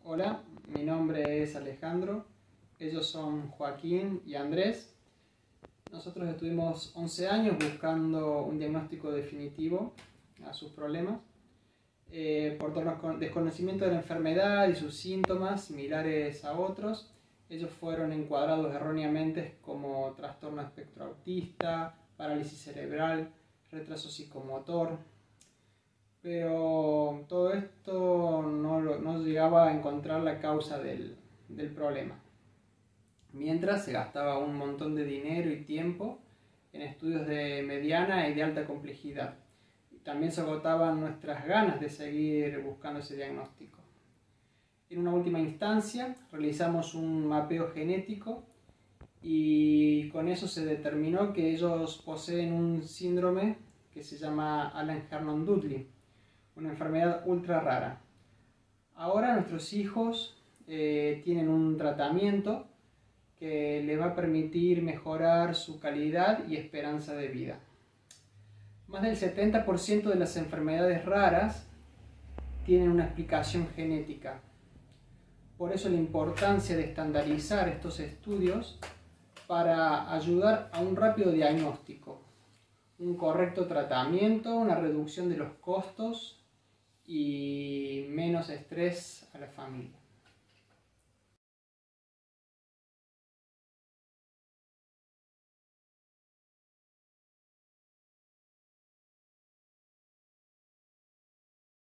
Hola, mi nombre es Alejandro, ellos son Joaquín y Andrés. Nosotros estuvimos 11 años buscando un diagnóstico definitivo a sus problemas. Por desconocimiento de la enfermedad y sus síntomas similares a otros, ellos fueron encuadrados erróneamente como trastorno espectro autista, parálisis cerebral, retraso psicomotor. Pero todo esto no llegaba a encontrar la causa del problema. Mientras se gastaba un montón de dinero y tiempo en estudios de mediana y de alta complejidad. Y también se agotaban nuestras ganas de seguir buscando ese diagnóstico. En una última instancia realizamos un mapeo genético y con eso se determinó que ellos poseen un síndrome que se llama Allan-Herndon-Dudley, una enfermedad ultra rara. Ahora nuestros hijos tienen un tratamiento que les va a permitir mejorar su calidad y esperanza de vida. Más del 70% de las enfermedades raras tienen una explicación genética. Por eso la importancia de estandarizar estos estudios para ayudar a un rápido diagnóstico, un correcto tratamiento, una reducción de los costos y menos estrés a la familia.